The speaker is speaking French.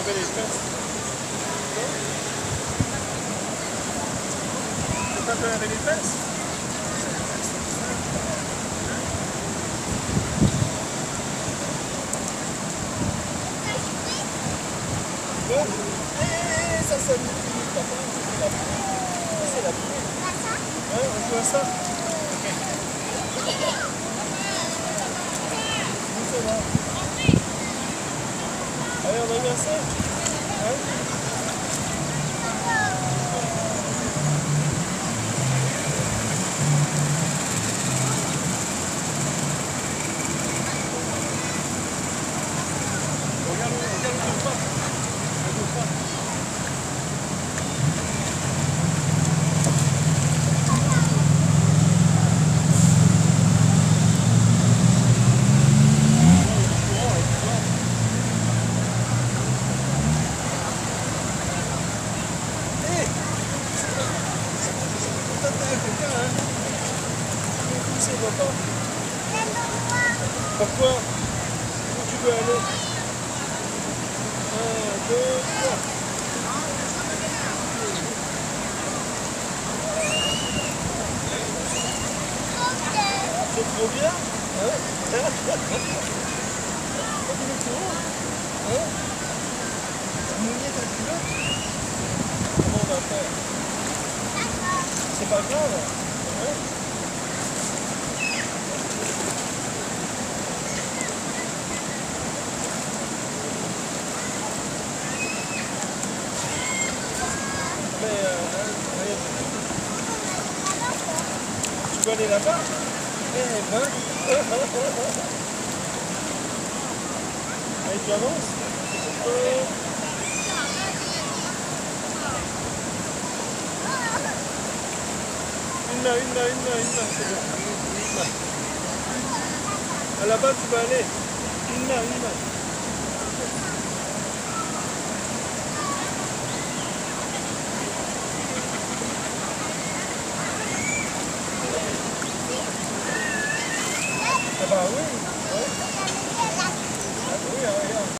laver les fesses. Tu peux pas te laver les fesses? Ça s'amuse, papa. C'est la pluie. Ouais, on joue à ça. Où ça va? Allez, on a eu assez? Ouais. Regarde le pas. Pourquoi? Où tu veux aller? 1, 2, 3. C'est trop bien? Hein? Hein? Mouiller ta culotte? Comment on va faire? C'est pas grave? Hein? Tu veux aller là-bas? Eh ben. Allez, tu avances. Une main, c'est bon. Une main. À là-bas, tu vas aller. Une main. Ah bah oui, ouais. Ah oui,